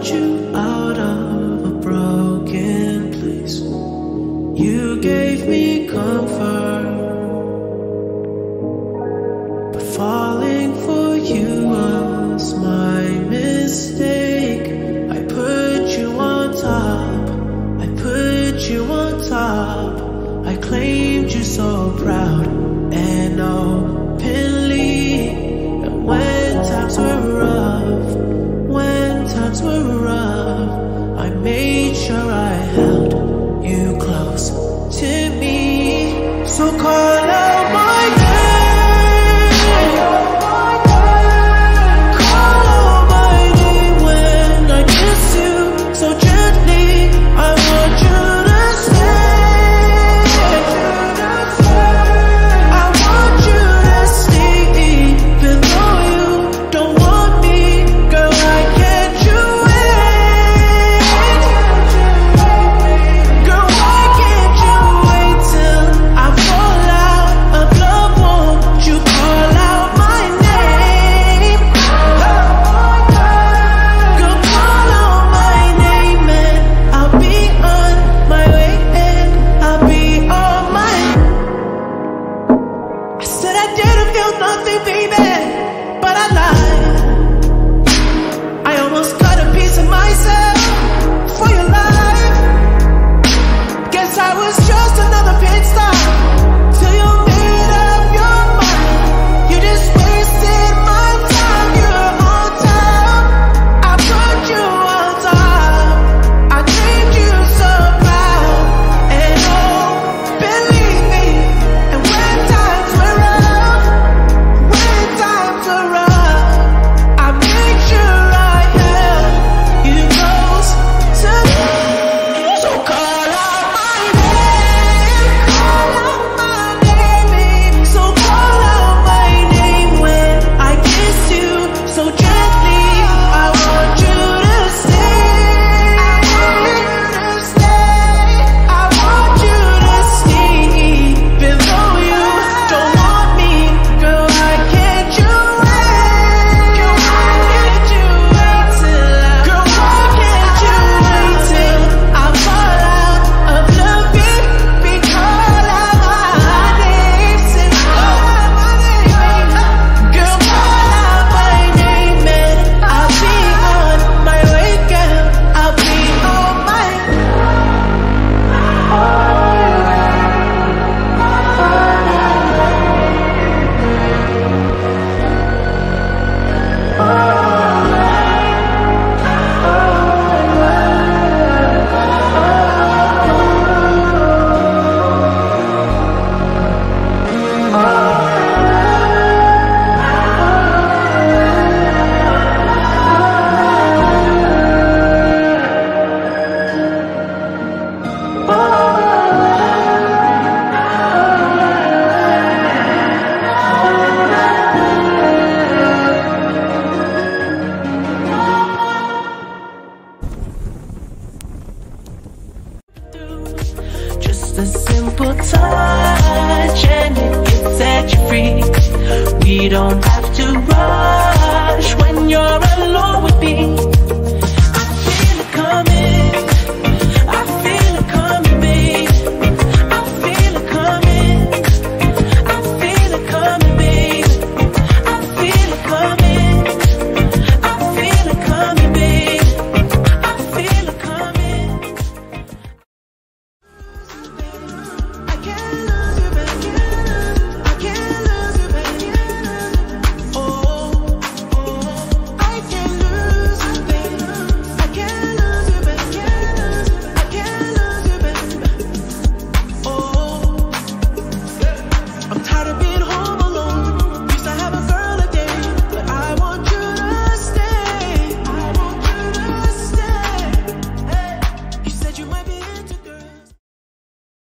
you out of a broken place. You gave me comfort, but falling for you was my mistake. I put you on top, I put you on top. I claimed you so proud and openly. And when times were rough, when times were rough, I made sure I held you close to me. So call out my name, call out my name when I kiss you so gently. I want you to stay, I want you to stay. Even though you don't want me, girl, why can't you wait? Girl, why can't you wait till I fall out of love? Won't you call out my name? Girl, call out my name and I'll be on my way, and I'll be on my. I said I didn't feel nothing, baby, but I lied. I almost cut a piece of myself for your life. Guess I was just another pit stop till you made up your mind. You just wasted my time. You're on top, I put you on top. I claimed you so proud and believe me. And when times were rough, when times were rough, I made sure I held you close to me. So call out my name, call out my name, baby. So call out my name when I kiss you so gently. I want you to stay, I want you to stay, I want you to stay. Even though you don't want me, girl, why can't you wait? Girl, why can't you wait till I, girl, why can't you wait till I fall out of love? Baby, call out my name, say call out my name, girl, call out my name and I'll be on my way, girl, I'll be on my. Just a simple touch and it can set you free. We don't have to rush when you're alone with me.